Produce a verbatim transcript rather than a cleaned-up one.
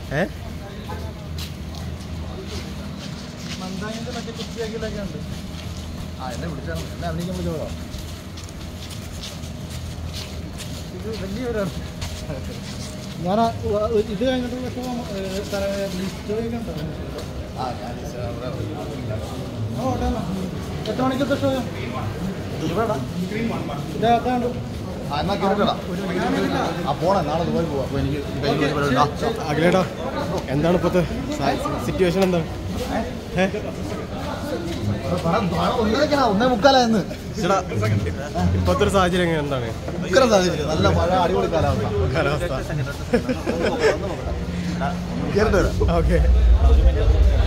ഏ മന്ദാങ്ങിന്റെ മറ്റേ കുത്തിയാക്കിലൊക്കെ ഉണ്ട്. ആ എന്നെ വിളിച്ചാൽ എന്നെ അഭിനയിക്കാൻ വിളിച്ചോളാം. ഇത് വലിയൊരു ഞാൻ ഇത് കഴിഞ്ഞിട്ട് ലിസ്റ്റ് കഴിഞ്ഞിട്ടുണ്ടോ? ആ ഞാൻ എത്ര മണിക്കത്തെ ഷോ? ഇതാക്കാണ്ട് ആ എന്നാൽ കേട്ടോ. ആ പോണേ നാളെ ദുബായി പോവാം. അപ്പോൾ എനിക്ക് അഖിലേട്ടാ എന്താണ് ഇപ്പോഴത്തെ സിറ്റുവേഷൻ? എന്താണ് ഒന്നേക്കാ ഒന്നേ മുക്കാലായെന്ന് ചേട്ടാ ഇപ്പോഴത്തെ ഒരു സാഹചര്യം എങ്ങനെ എന്താണ്? ഉഗ്രം സാഹചര്യം, നല്ല മഴ, അടിപൊളി കാലാവസ്ഥ. കാലാവസ്ഥ കേട്ടോ. ഓക്കെ